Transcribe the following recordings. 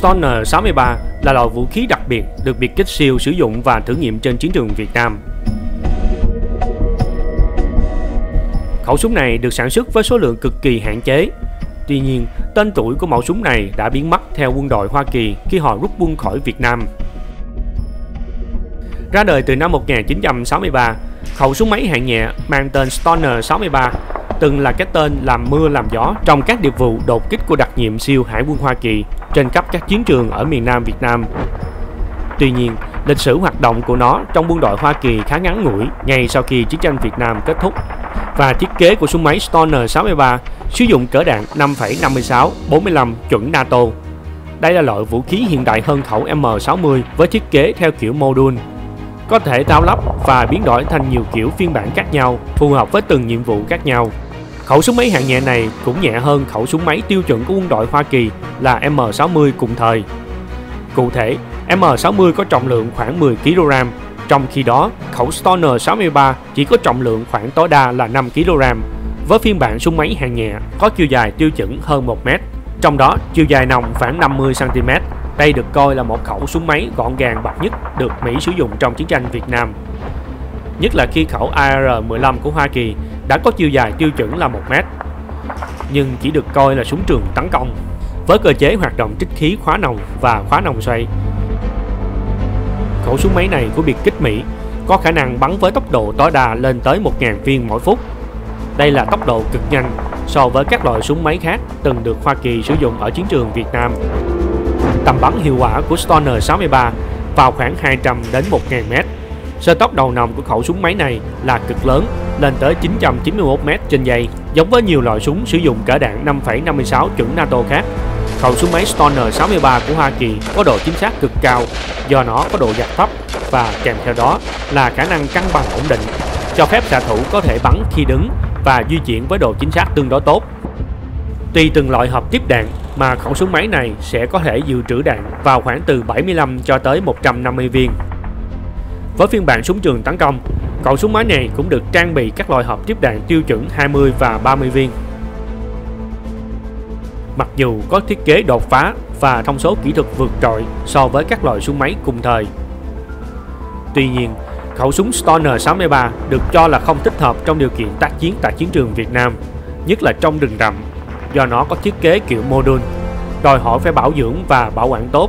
Stoner 63 là loại vũ khí đặc biệt được biệt kích siêu sử dụng và thử nghiệm trên chiến trường Việt Nam. Khẩu súng này được sản xuất với số lượng cực kỳ hạn chế. Tuy nhiên, tên tuổi của mẫu súng này đã biến mất theo quân đội Hoa Kỳ khi họ rút quân khỏi Việt Nam. Ra đời từ năm 1963, khẩu súng máy hạng nhẹ mang tên Stoner 63 từng là cái tên làm mưa làm gió trong các điệp vụ đột kích của đặc nhiệm siêu Hải quân Hoa Kỳ trên khắp các chiến trường ở miền Nam Việt Nam. Tuy nhiên, lịch sử hoạt động của nó trong quân đội Hoa Kỳ khá ngắn ngủi ngay sau khi chiến tranh Việt Nam kết thúc, và thiết kế của súng máy Stoner 63 sử dụng cỡ đạn 5,56-45 chuẩn NATO. Đây là loại vũ khí hiện đại hơn khẩu M60 với thiết kế theo kiểu module, có thể tháo lắp và biến đổi thành nhiều kiểu phiên bản khác nhau phù hợp với từng nhiệm vụ khác nhau. Khẩu súng máy hạng nhẹ này cũng nhẹ hơn khẩu súng máy tiêu chuẩn của quân đội Hoa Kỳ là M60 cùng thời. Cụ thể, M60 có trọng lượng khoảng 10 kg, trong khi đó khẩu Stoner 63 chỉ có trọng lượng khoảng tối đa là 5 kg, với phiên bản súng máy hạng nhẹ có chiều dài tiêu chuẩn hơn 1 m, trong đó chiều dài nòng khoảng 50 cm. Đây được coi là một khẩu súng máy gọn gàng bậc nhất được Mỹ sử dụng trong chiến tranh Việt Nam. Nhất là khi khẩu AR-15 của Hoa Kỳ đã có chiều dài tiêu chuẩn là 1 m, nhưng chỉ được coi là súng trường tấn công, với cơ chế hoạt động trích khí khóa nòng và khóa nòng xoay. Khẩu súng máy này của biệt kích Mỹ có khả năng bắn với tốc độ tối đa lên tới 1.000 viên mỗi phút. Đây là tốc độ cực nhanh so với các loại súng máy khác từng được Hoa Kỳ sử dụng ở chiến trường Việt Nam. Tầm bắn hiệu quả của Stoner 63 vào khoảng 200 đến 1.000 m. Sơ tốc đầu nòng của khẩu súng máy này là cực lớn, lên tới 991 m trên giây, giống với nhiều loại súng sử dụng cỡ đạn 5,56 chuẩn NATO khác. Khẩu súng máy Stoner 63 của Hoa Kỳ có độ chính xác cực cao do nó có độ giật thấp, và kèm theo đó là khả năng cân bằng ổn định, cho phép xạ thủ có thể bắn khi đứng và di chuyển với độ chính xác tương đối tốt. Tùy từng loại hộp tiếp đạn mà khẩu súng máy này sẽ có thể dự trữ đạn vào khoảng từ 75 cho tới 150 viên. Với phiên bản súng trường tấn công, khẩu súng máy này cũng được trang bị các loại hộp tiếp đạn tiêu chuẩn 20 và 30 viên. Mặc dù có thiết kế đột phá và thông số kỹ thuật vượt trội so với các loại súng máy cùng thời, tuy nhiên, khẩu súng Stoner 63 được cho là không thích hợp trong điều kiện tác chiến tại chiến trường Việt Nam, nhất là trong rừng rậm, do nó có thiết kế kiểu module, đòi hỏi phải bảo dưỡng và bảo quản tốt.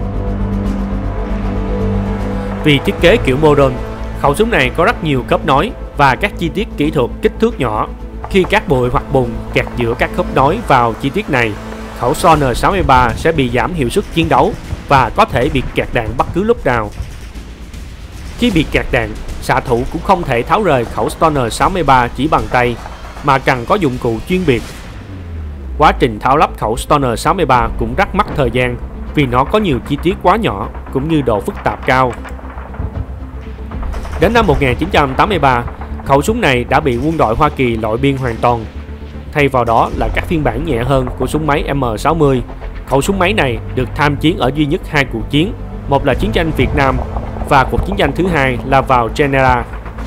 Vì thiết kế kiểu module, khẩu súng này có rất nhiều khớp nối và các chi tiết kỹ thuật kích thước nhỏ. Khi cát bụi hoặc bùn kẹt giữa các khớp nối vào chi tiết này, khẩu Stoner 63 sẽ bị giảm hiệu suất chiến đấu và có thể bị kẹt đạn bất cứ lúc nào. Khi bị kẹt đạn, xạ thủ cũng không thể tháo rời khẩu Stoner 63 chỉ bằng tay, mà cần có dụng cụ chuyên biệt. Quá trình tháo lắp khẩu Stoner 63 cũng rất mất thời gian vì nó có nhiều chi tiết quá nhỏ cũng như độ phức tạp cao. Đến năm 1983, khẩu súng này đã bị quân đội Hoa Kỳ loại biên hoàn toàn. Thay vào đó là các phiên bản nhẹ hơn của súng máy M60. Khẩu súng máy này được tham chiến ở duy nhất 2 cuộc chiến, một là chiến tranh Việt Nam và cuộc chiến tranh thứ hai là vào Genera.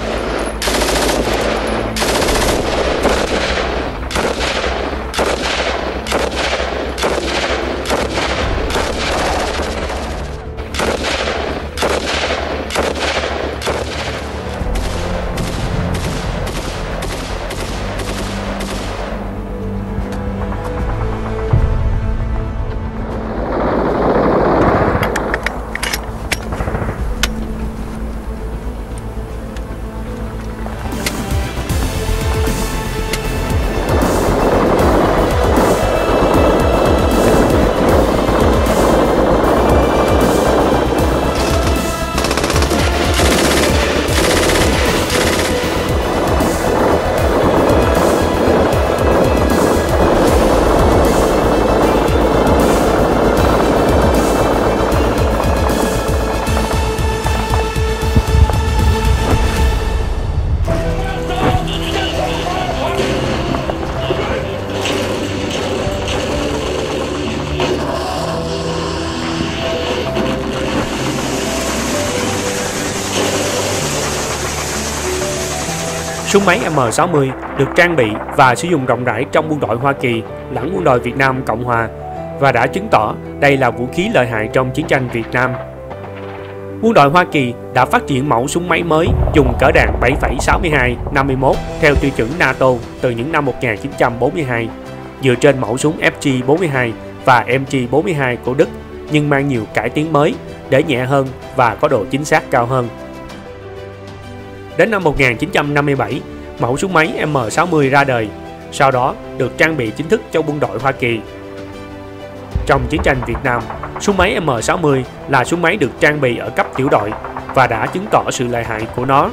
Súng máy M60 được trang bị và sử dụng rộng rãi trong quân đội Hoa Kỳ lẫn quân đội Việt Nam Cộng Hòa, và đã chứng tỏ đây là vũ khí lợi hại trong chiến tranh Việt Nam. Quân đội Hoa Kỳ đã phát triển mẫu súng máy mới dùng cỡ đạn 7,62-51 theo tiêu chuẩn NATO từ những năm 1942, dựa trên mẫu súng FG-42 và MG-42 của Đức, nhưng mang nhiều cải tiến mới để nhẹ hơn và có độ chính xác cao hơn. Đến năm 1957, mẫu súng máy M60 ra đời, sau đó được trang bị chính thức cho quân đội Hoa Kỳ. Trong chiến tranh Việt Nam, súng máy M60 là súng máy được trang bị ở cấp tiểu đội và đã chứng tỏ sự lợi hại của nó.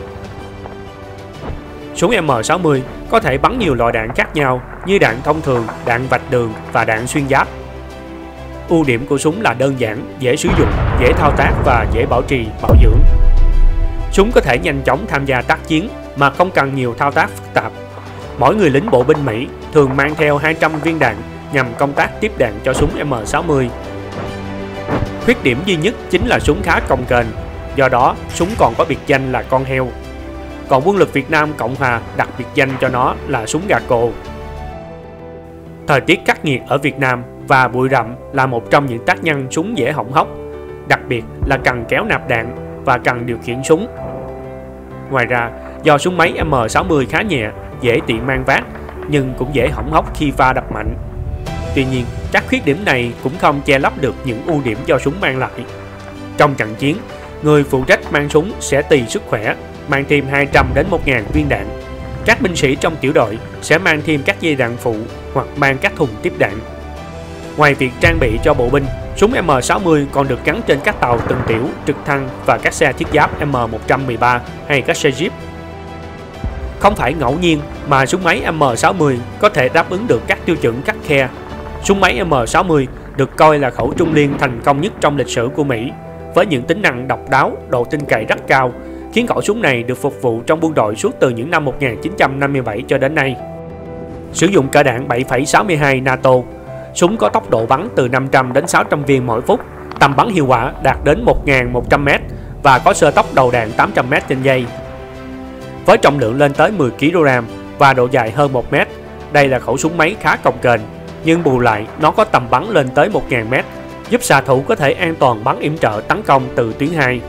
Súng M60 có thể bắn nhiều loại đạn khác nhau như đạn thông thường, đạn vạch đường và đạn xuyên giáp. Ưu điểm của súng là đơn giản, dễ sử dụng, dễ thao tác và dễ bảo trì, bảo dưỡng. Súng có thể nhanh chóng tham gia tác chiến mà không cần nhiều thao tác phức tạp. Mỗi người lính bộ binh Mỹ thường mang theo 200 viên đạn nhằm công tác tiếp đạn cho súng M60. Khuyết điểm duy nhất chính là súng khá cồng kềnh, do đó súng còn có biệt danh là con heo. Còn Quân lực Việt Nam Cộng Hòa đặt biệt danh cho nó là súng gà cồ. Thời tiết khắc nghiệt ở Việt Nam và bụi rậm là một trong những tác nhân súng dễ hỏng hóc, đặc biệt là cần kéo nạp đạn và cần điều khiển súng. Ngoài ra, do súng máy M60 khá nhẹ, dễ tiện mang vác, nhưng cũng dễ hỏng hóc khi va đập mạnh. Tuy nhiên, các khuyết điểm này cũng không che lấp được những ưu điểm do súng mang lại. Trong trận chiến, người phụ trách mang súng sẽ tùy sức khỏe, mang thêm 200 đến 1.000 viên đạn. Các binh sĩ trong tiểu đội sẽ mang thêm các dây đạn phụ hoặc mang các thùng tiếp đạn. Ngoài việc trang bị cho bộ binh, súng M60 còn được gắn trên các tàu tuần tiễu, trực thăng và các xe thiết giáp M113 hay các xe Jeep. Không phải ngẫu nhiên mà súng máy M60 có thể đáp ứng được các tiêu chuẩn khắt khe. Súng máy M60 được coi là khẩu trung liên thành công nhất trong lịch sử của Mỹ, với những tính năng độc đáo, độ tin cậy rất cao, khiến khẩu súng này được phục vụ trong quân đội suốt từ những năm 1957 cho đến nay. Sử dụng cỡ đạn 7,62 NATO, súng có tốc độ bắn từ 500 đến 600 viên mỗi phút, tầm bắn hiệu quả đạt đến 1.100m và có xơ tốc đầu đạn 800m trên giây. Với trọng lượng lên tới 10 kg và độ dài hơn 1m, đây là khẩu súng máy khá cồng kềnh, nhưng bù lại nó có tầm bắn lên tới 1.000m, giúp xạ thủ có thể an toàn bắn yểm trợ tấn công từ tuyến 2.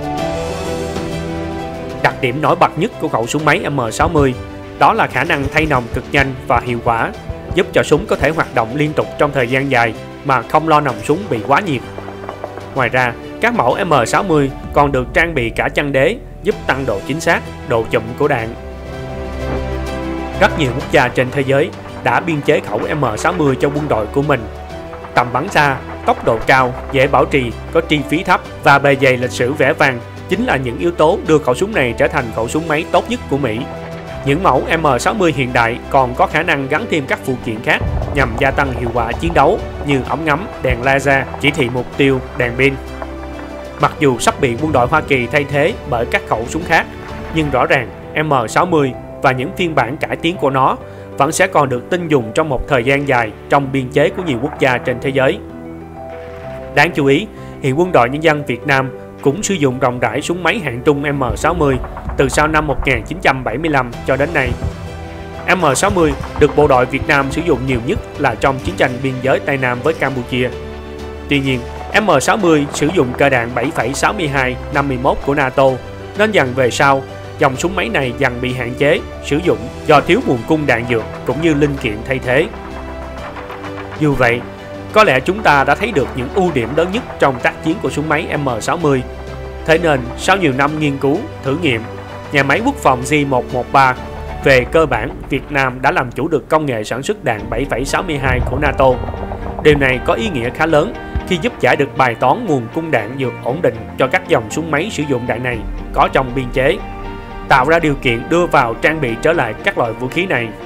Đặc điểm nổi bật nhất của khẩu súng máy M60 đó là khả năng thay nòng cực nhanh và hiệu quả, giúp cho súng có thể hoạt động liên tục trong thời gian dài mà không lo nòng súng bị quá nhiệt. Ngoài ra, các mẫu M60 còn được trang bị cả chân đế, giúp tăng độ chính xác, độ chụm của đạn. Rất nhiều quốc gia trên thế giới đã biên chế khẩu M60 cho quân đội của mình. Tầm bắn xa, tốc độ cao, dễ bảo trì, có chi phí thấp và bề dày lịch sử vẻ vang chính là những yếu tố đưa khẩu súng này trở thành khẩu súng máy tốt nhất của Mỹ. Những mẫu M60 hiện đại còn có khả năng gắn thêm các phụ kiện khác nhằm gia tăng hiệu quả chiến đấu như ống ngắm, đèn laser, chỉ thị mục tiêu, đèn pin. Mặc dù sắp bị quân đội Hoa Kỳ thay thế bởi các khẩu súng khác, nhưng rõ ràng M60 và những phiên bản cải tiến của nó vẫn sẽ còn được tin dùng trong một thời gian dài trong biên chế của nhiều quốc gia trên thế giới. Đáng chú ý, hiện Quân đội Nhân dân Việt Nam cũng sử dụng rộng rãi súng máy hạng trung M60 từ sau năm 1975 cho đến nay. M60 được bộ đội Việt Nam sử dụng nhiều nhất là trong chiến tranh biên giới Tây Nam với Campuchia. Tuy nhiên, M60 sử dụng cỡ đạn 7,62-51 của NATO, nên dần về sau, dòng súng máy này dần bị hạn chế sử dụng do thiếu nguồn cung đạn dược cũng như linh kiện thay thế. Dù vậy, có lẽ chúng ta đã thấy được những ưu điểm lớn nhất trong tác chiến của súng máy M60. Thế nên, sau nhiều năm nghiên cứu, thử nghiệm, nhà máy quốc phòng J113 về cơ bản Việt Nam đã làm chủ được công nghệ sản xuất đạn 7,62 của NATO. Điều này có ý nghĩa khá lớn khi giúp giải được bài toán nguồn cung đạn dược ổn định cho các dòng súng máy sử dụng đạn này có trong biên chế, tạo ra điều kiện đưa vào trang bị trở lại các loại vũ khí này.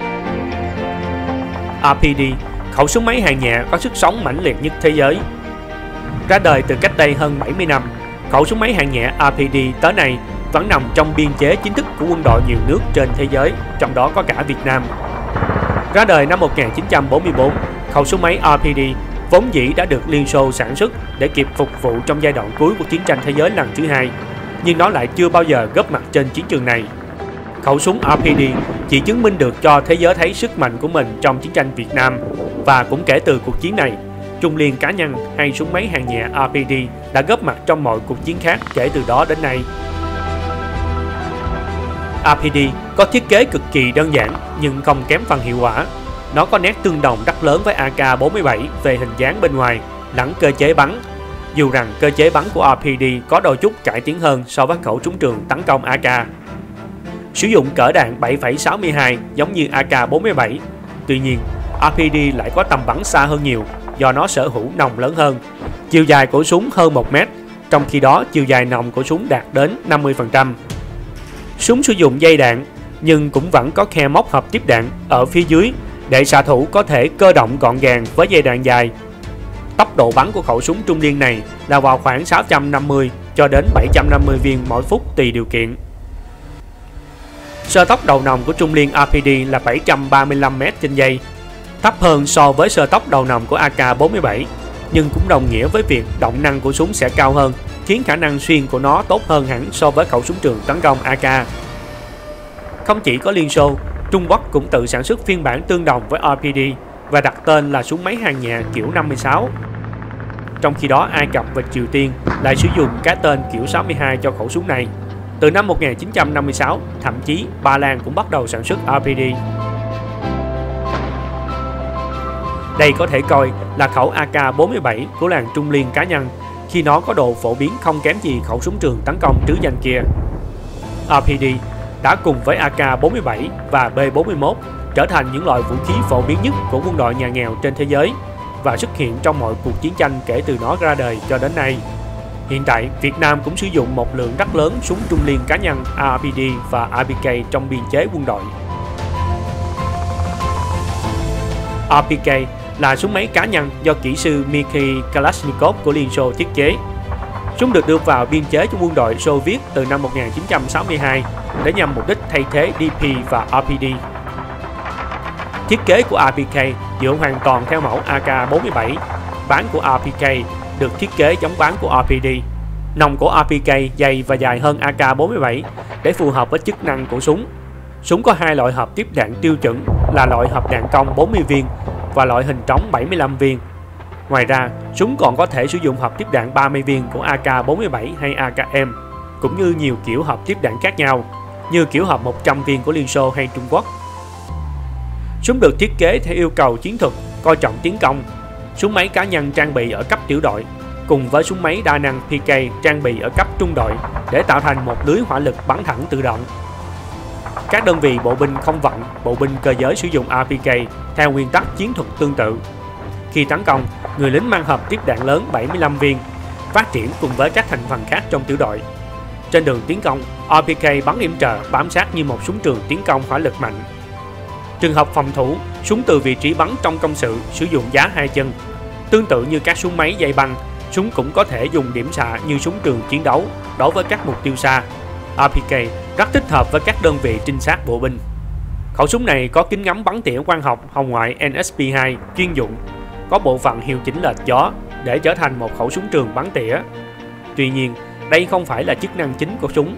RPD, khẩu súng máy hạng nhẹ có sức sống mãnh liệt nhất thế giới. Ra đời từ cách đây hơn 70 năm, khẩu súng máy hạng nhẹ RPD tới nay vẫn nằm trong biên chế chính thức của quân đội nhiều nước trên thế giới, trong đó có cả Việt Nam. Ra đời năm 1944, khẩu súng máy RPD vốn dĩ đã được Liên Xô sản xuất để kịp phục vụ trong giai đoạn cuối của chiến tranh thế giới lần thứ hai, nhưng nó lại chưa bao giờ góp mặt trên chiến trường này. Khẩu súng RPD chỉ chứng minh được cho thế giới thấy sức mạnh của mình trong chiến tranh Việt Nam, và cũng kể từ cuộc chiến này, trung liên cá nhân hay súng máy hạng nhẹ RPG đã góp mặt trong mọi cuộc chiến khác kể từ đó đến nay. RPG có thiết kế cực kỳ đơn giản nhưng không kém phần hiệu quả. Nó có nét tương đồng rất lớn với AK-47 về hình dáng bên ngoài lẫn cơ chế bắn, dù rằng cơ chế bắn của RPG có đôi chút cải tiến hơn so với khẩu súng trường tấn công AK. Sử dụng cỡ đạn 7,62 giống như AK-47, tuy nhiên RPG lại có tầm bắn xa hơn nhiều do nó sở hữu nòng lớn hơn. Chiều dài của súng hơn 1 mét, trong khi đó chiều dài nòng của súng đạt đến 50%. Súng sử dụng dây đạn nhưng cũng vẫn có khe móc hộp tiếp đạn ở phía dưới để xạ thủ có thể cơ động gọn gàng với dây đạn dài. Tốc độ bắn của khẩu súng trung liên này là vào khoảng 650 cho đến 750 viên mỗi phút tùy điều kiện. Sơ tốc đầu nòng của trung liên RPG là 735 m/giây, thấp hơn so với sơ tốc đầu nòng của AK-47, nhưng cũng đồng nghĩa với việc động năng của súng sẽ cao hơn, khiến khả năng xuyên của nó tốt hơn hẳn so với khẩu súng trường tấn công AK. Không chỉ có Liên Xô, Trung Quốc cũng tự sản xuất phiên bản tương đồng với RPG và đặt tên là súng máy hạng nhẹ kiểu 56. Trong khi đó Ai Cập và Triều Tiên lại sử dụng cái tên kiểu 62 cho khẩu súng này. Từ năm 1956, thậm chí Ba Lan cũng bắt đầu sản xuất RPG. Đây có thể coi là khẩu AK-47 của làng trung liên cá nhân, khi nó có độ phổ biến không kém gì khẩu súng trường tấn công trứ danh kia. RPG đã cùng với AK-47 và B-41 trở thành những loại vũ khí phổ biến nhất của quân đội nhà nghèo trên thế giới và xuất hiện trong mọi cuộc chiến tranh kể từ nó ra đời cho đến nay. Hiện tại, Việt Nam cũng sử dụng một lượng rất lớn súng trung liên cá nhân RPG và RPK trong biên chế quân đội. RPK là súng máy cá nhân do kỹ sư Mikhail Kalashnikov của Liên Xô thiết kế. Súng được đưa vào biên chế trong quân đội Xô Viết từ năm 1962 để nhằm mục đích thay thế DP và RPD. Thiết kế của RPK dựa hoàn toàn theo mẫu AK-47. Bán của RPK được thiết kế giống bán của RPD. Nòng của RPK dày và dài hơn AK-47 để phù hợp với chức năng của súng. Súng có hai loại hộp tiếp đạn tiêu chuẩn là loại hộp đạn cong 40 viên và loại hình trống 75 viên. Ngoài ra, súng còn có thể sử dụng hộp tiếp đạn 30 viên của AK-47 hay AKM, cũng như nhiều kiểu hộp tiếp đạn khác nhau, như kiểu hộp 100 viên của Liên Xô hay Trung Quốc. Súng được thiết kế theo yêu cầu chiến thuật, coi trọng tiến công. Súng máy cá nhân trang bị ở cấp tiểu đội, cùng với súng máy đa năng PK trang bị ở cấp trung đội để tạo thành một lưới hỏa lực bắn thẳng tự động. Các đơn vị bộ binh không vận, bộ binh cơ giới sử dụng RPK theo nguyên tắc chiến thuật tương tự. Khi tấn công, người lính mang hộp tiếp đạn lớn 75 viên, phát triển cùng với các thành phần khác trong tiểu đội. Trên đường tiến công, RPK bắn yểm trợ bám sát như một súng trường tiến công hỏa lực mạnh. Trường hợp phòng thủ, súng từ vị trí bắn trong công sự sử dụng giá hai chân. Tương tự như các súng máy dây băng, súng cũng có thể dùng điểm xạ như súng trường chiến đấu đối với các mục tiêu xa. RPK rất thích hợp với các đơn vị trinh sát bộ binh. Khẩu súng này có kính ngắm bắn tỉa quang học hồng ngoại NSP2 chuyên dụng, có bộ phận hiệu chỉnh lệch gió để trở thành một khẩu súng trường bắn tỉa. Tuy nhiên, đây không phải là chức năng chính của súng.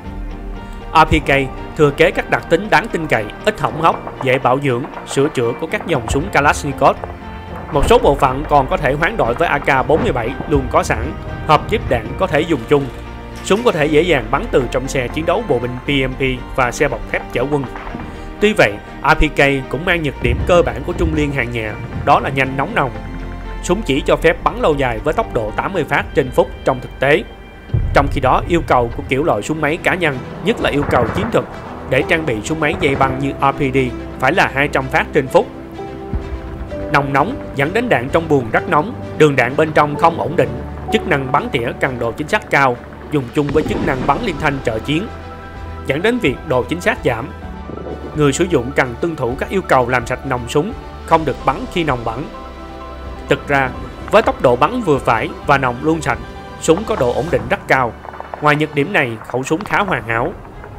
RPK thừa kế các đặc tính đáng tin cậy, ít hỏng hóc, dễ bảo dưỡng, sửa chữa của các dòng súng Kalashnikov. Một số bộ phận còn có thể hoán đổi với AK-47 luôn có sẵn, hộp tiếp đạn có thể dùng chung. Súng có thể dễ dàng bắn từ trong xe chiến đấu bộ binh PMP và xe bọc thép chở quân. Tuy vậy, RPK cũng mang nhược điểm cơ bản của trung liên hạng nhẹ, đó là nhanh nóng nòng. Súng chỉ cho phép bắn lâu dài với tốc độ 80 phát trên phút trong thực tế. Trong khi đó, yêu cầu của kiểu loại súng máy cá nhân, nhất là yêu cầu chiến thuật, để trang bị súng máy dây băng như RPD phải là 200 phát trên phút. Nòng nóng dẫn đến đạn trong buồng rất nóng, đường đạn bên trong không ổn định, chức năng bắn tỉa cần độ chính xác cao, dùng chung với chức năng bắn liên thanh trợ chiến, dẫn đến việc độ chính xác giảm. Người sử dụng cần tuân thủ các yêu cầu làm sạch nòng súng, không được bắn khi nòng bẩn. Thực ra, với tốc độ bắn vừa phải và nòng luôn sạch, súng có độ ổn định rất cao. Ngoài nhược điểm này, khẩu súng khá hoàn hảo.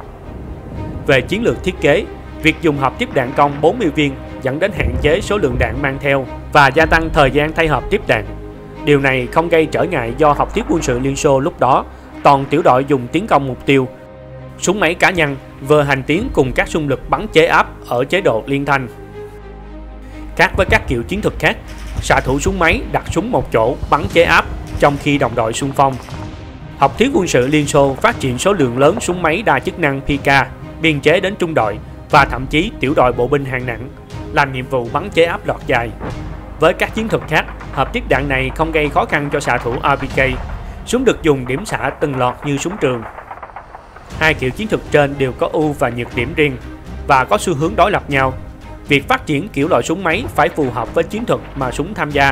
Về chiến lược thiết kế, việc dùng hộp tiếp đạn cong 40 viên dẫn đến hạn chế số lượng đạn mang theo và gia tăng thời gian thay hộp tiếp đạn. Điều này không gây trở ngại do học thuyết quân sự Liên Xô lúc đó toàn tiểu đội dùng tiến công mục tiêu. Súng máy cá nhân vừa hành tiến cùng các xung lực bắn chế áp ở chế độ liên thanh. Khác với các kiểu chiến thuật khác, xạ thủ súng máy đặt súng một chỗ bắn chế áp trong khi đồng đội xung phong. Học thuyết quân sự Liên Xô phát triển số lượng lớn súng máy đa chức năng PK, biên chế đến trung đội và thậm chí tiểu đội bộ binh hạng nặng, làm nhiệm vụ bắn chế áp lọt dài. Với các chiến thuật khác, hợp tiết đạn này không gây khó khăn cho xạ thủ RPK. Súng được dùng điểm xạ từng lọt như súng trường. Hai kiểu chiến thuật trên đều có ưu và nhược điểm riêng và có xu hướng đối lập nhau. Việc phát triển kiểu loại súng máy phải phù hợp với chiến thuật mà súng tham gia.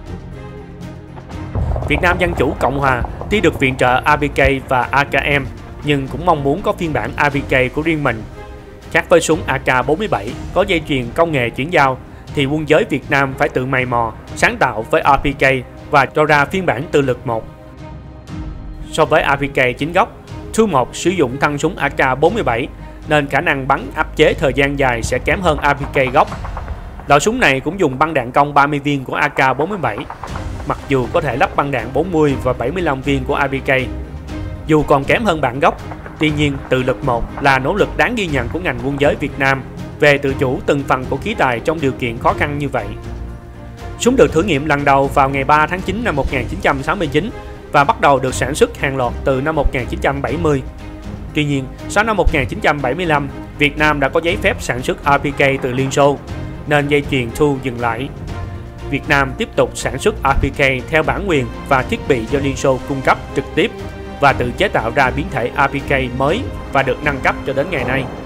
Việt Nam Dân Chủ Cộng Hòa tuy được viện trợ APK và AKM nhưng cũng mong muốn có phiên bản APK của riêng mình. Khác với súng AK-47 có dây chuyền công nghệ chuyển giao thì quân giới Việt Nam phải tự mày mò, sáng tạo với APK và cho ra phiên bản tự lực 1. So với APK chính gốc, Thu 1 sử dụng thân súng AK-47 nên khả năng bắn áp chế thời gian dài sẽ kém hơn APK gốc. Loại súng này cũng dùng băng đạn cong 30 viên của AK-47, mặc dù có thể lắp băng đạn 40 và 75 viên của APK. Dù còn kém hơn bản gốc, tuy nhiên tự lực 1 là nỗ lực đáng ghi nhận của ngành quân giới Việt Nam về tự chủ từng phần của khí tài trong điều kiện khó khăn như vậy. Súng được thử nghiệm lần đầu vào ngày 3 tháng 9 năm 1969 và bắt đầu được sản xuất hàng loạt từ năm 1970. Tuy nhiên, sau năm 1975, Việt Nam đã có giấy phép sản xuất APK từ Liên Xô, nên dây chuyền Thu dừng lại. Việt Nam tiếp tục sản xuất APK theo bản quyền và thiết bị do Liên Xô cung cấp trực tiếp và tự chế tạo ra biến thể APK mới và được nâng cấp cho đến ngày nay.